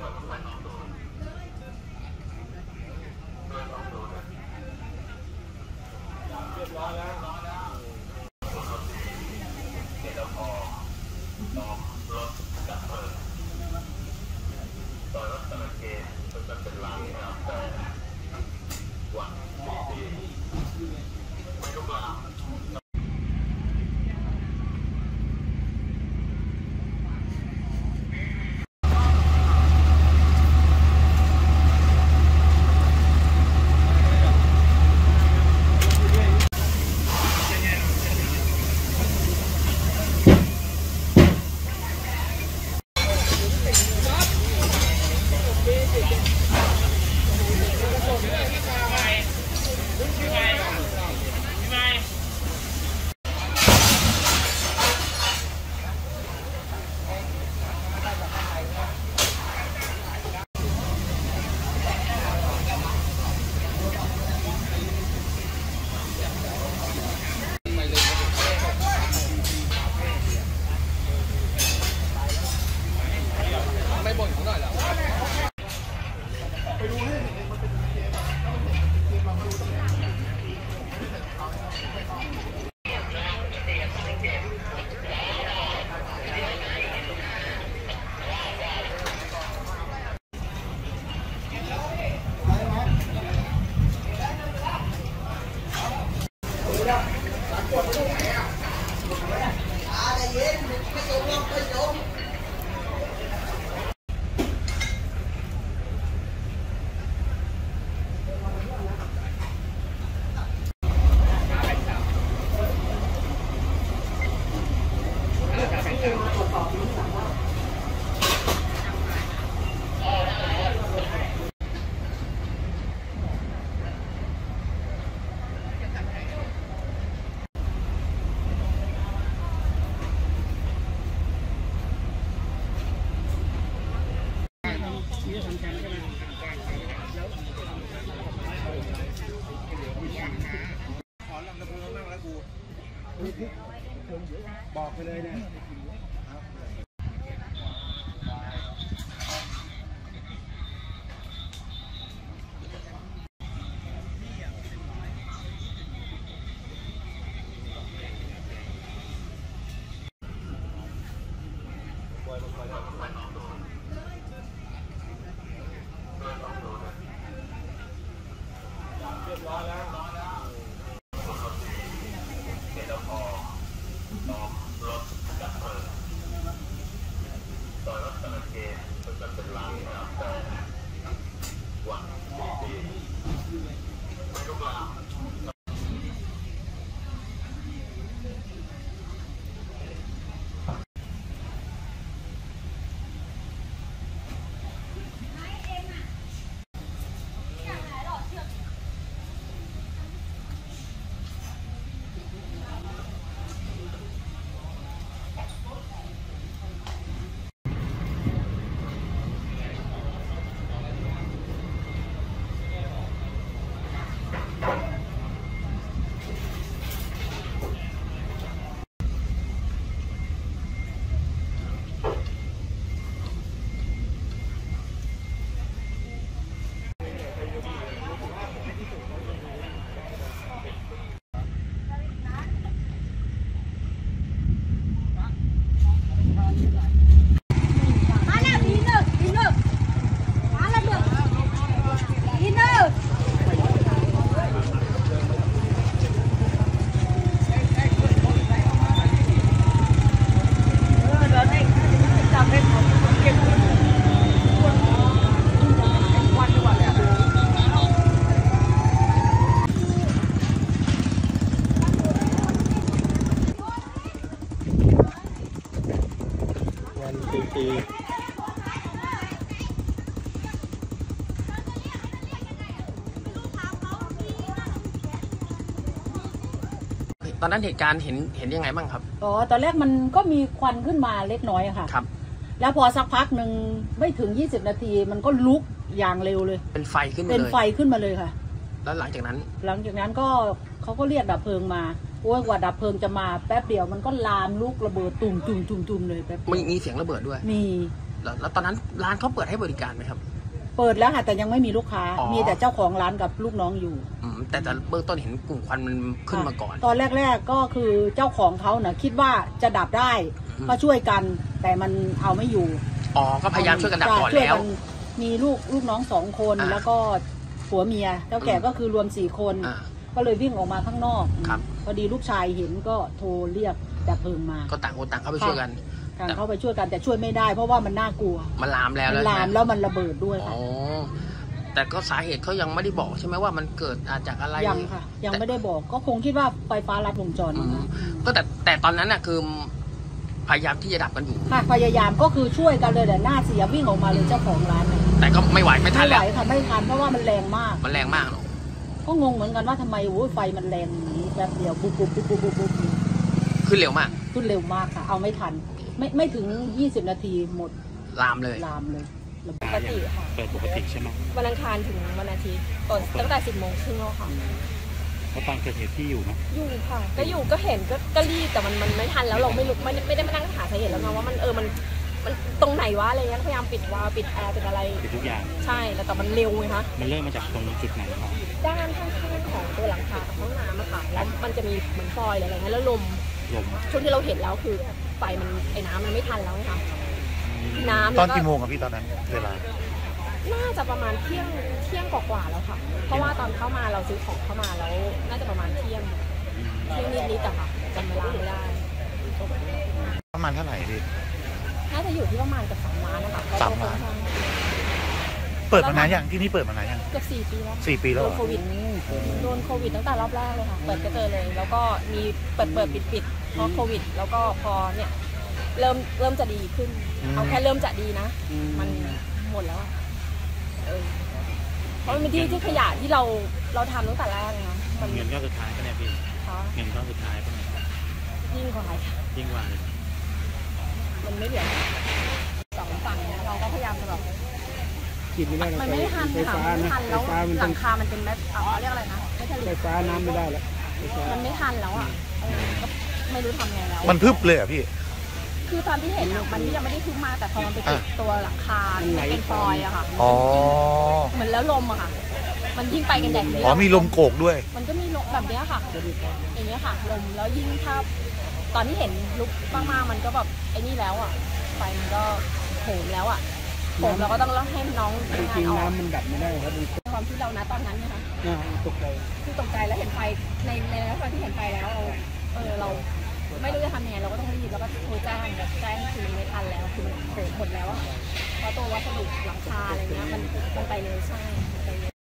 บอกไปเลยเนี่ยเรียบร้อยแล้วตอนนั้นเหตุการณ์เห็นยังไงบ้างครับอ๋อตอนแรกมันก็มีควันขึ้นมาเล็กน้อยอะค่ะครับแล้วพอสักพักหนึ่งไม่ถึง20 นาทีมันก็ลุกอย่างเร็วเลยเป็นไฟขึ้นมาเลยเป็นไฟขึ้นมาเลยค่ะแล้วหลังจากนั้นก็เขาก็เรียกดับเพลิงมาโอ้ยกว่าดับเพลิงจะมาแป๊บเดียวมันก็ลามลุกระเบิดตุ่มเลยแป๊บมีเสียงระเบิดด้วยมีแล้วตอนนั้นร้านเขาเปิดให้บริการไหมครับเปิดแล้วค่ะแต่ยังไม่มีลูกค้าอ๋อมีแต่เจ้าของร้านกับลูกน้องอยู่แต่เบื้องต้นเห็นกลุ่มควันมันขึ้นมาก่อนตอนแรกๆก็คือเจ้าของเขาเน่ะคิดว่าจะดับได้ก็ช่วยกัน แต่มันเอาไม่อยู่อ๋อก็พยายามช่วยกันดับก่อนช่ยแล้วมีลูกน้อง2 คนอ่าแล้วก็ผัวเมียเจ้าแก่ก็คือรวม4 คนอ่าก็เลยวิ่งออกมาข้างนอกครับพอดีลูกชายเห็นก็โทรเรียกดับเพลิงมาก็ต่างคนต่างเข้าไปช่วยกันการเข้าไปช่วยกันแต่ช่วยไม่ได้ เพราะว่ามันน่ากลัวมันลามแล้วมันลามใช่ไหแล้วมันระเบิดด้วยอ๋ค่ะอแต่ก็สาเหตุเขายังไม่ได้บอกใช่ไหมว่ามันเกิดจากอะไรยังค่ะ ยังไม่ได้บอกก็คงคิดว่าไฟฟ้าลัดวงจรก็แต่ตอนนั้นน่ะคือพยายามที่จะดับกันอยู่ค่ะพยายามก็คือช่วยกันเลยแต่หน้าเสียวิ่งออกมาเลยเจ้าของร้านน่ะแต่ก็ไม่ไหวไม่ทันไม่ไหแล้ว วค่ะไม่ทันเพราะว่ามันแรงมากมันแรงมากเนอะก็งงเหมือนกันว่าทำไมโอ้ยไฟมันแรงอย่างนี้แบบเดียวปุ๊บปุ๊บปุ๊บปุ๊บปุ๊บปุ๊บขึ้นเร็วมากขึ้นเร็วมากค่ะ เอาไม่ทัน ไม่ถึง20 นาทีหมดลามเลยลามเลยปกติค่ะเปิดปกติใช่ไหมวันอังคารถึงวันอาทิตย์ตั้งแต่10 โมงครึ่งแล้วค่ะเพราะตอนเกิดเหตุที่อยู่ไหมอยู่ค่ะ ก็อยู่ก็เห็นก็รีบแต่มันไม่ทันแล้วเราไม่รู้ไม่ได้มานั่งหาสาเหตุแล้วนะว่ามันตรงไหนวะอะไรเงี้ยพยายามปิดวาล์วปิดแอร์ปิดอะไรปิดทุกอย่างใช่แต่มันเร็วไงคะมันเริ่มมาจากตรงจุดไหนครับด้านข้างๆของตัวหลังคากับห้องน้ำอะค่ะแล้วมันจะมีเหมือนฟอยล์อะไรเงี้ยแล้วลมลมช่วงที่เราเห็นแล้วคือไฟมันไอ้น้ำมันไม่ทันแล้วไงคะน้ำตอนแล้วก็กี่โมงครับพี่ตอนนั้นเวลาน่าจะประมาณเที่ยงกว่าๆแล้วค่ะ เพราะว่าตอนเข้ามาเราซื้อของเข้ามาแล้วน่าจะประมาณเที่ยงนิดๆอะค่ะจำเวลาไม่ได้ประมาณเท่าไหร่พี่น่าจะอยู่ที่ประมาณกับ3 ล้านนะคะ 3 ล้าน เปิดมานานยังที่นี่เปิดมานานยังเกือบ4 ปีแล้ว 4 ปีแล้วโดเหรนอโควิดตั้งแต่รอบแรกเลยค่ะ เปิดก็เจอเลย แล้วก็มีเปิดปิดเพราะโควิด แล้วก็พอเนี่ยเริ่มจะดีขึ้น เอาแค่เริ่มจะดีนะ มันหมดแล้วอะเพราะมันเป็นที่ขยะที่เราทำตั้งแต่แรกนะมันเงินก้อนสุดท้ายปะเนี่ยพี่ค่ะเงินก้อนสุดท้ายปะเนี่ยยิ่งกว่ายิ่งกว่าเลยมันไม่เหลือ2 ฝั่งนะเราก็พยายามจะแบบกินไม่ได้มันไม่ได้ทันไฟค่ะฟ้ามันไม่นะทันไฟแล้วฟ้ามันหต้ลัองงคามันเป็นแบบเรียกอะไรนะไม่ผลิไฟตฟ้าน้ำไม่ได้แล้วไฟฟ้ามันไม่ทันแล้วอ่ะก็ไม่รู้ทำไงแล้วมันพึบเลยเหรอ่ะพี่คือตอนที่เห็นอะมันยังไม่ได้คึ้มมากแต่พอมันไปติดตัวหลังคาที่มันเป็นฟอยล์อะค่ะอ๋อเหมือนแล้วลมอะค่ะ มันยิ่งไปกันใหญ่เลยอ๋อมีลมโกกด้วยมันก็มีลมแบบเนี้ยค่ะ อย่างเงี้ยค่ะลมแล้วยิ่งถ้าตอนที่เห็นลุกมากๆมันก็แบบไอ้นี่แล้วอ่ะไฟมันก็โหมแล้วอ่ะโหมเราก็ต้องให้น้องจทำงารินงออกๆน้ำมันดับไม่ได้ครับมันความที่เรานะตอนนั้นนะคะตกใจคือตกใจแล้วเห็นไฟในลักษณะที่เห็นไฟแล้วเราไม่รู้จะทำยังไงเราก็ต้องรีบแล้วก็โทรแจ้งคือมันไม่ทันแล้วคือมันโหมหมดแล้วอะเพราะตัววัสดุหลังคาอะไรเงี้ยมันไปเลยใช่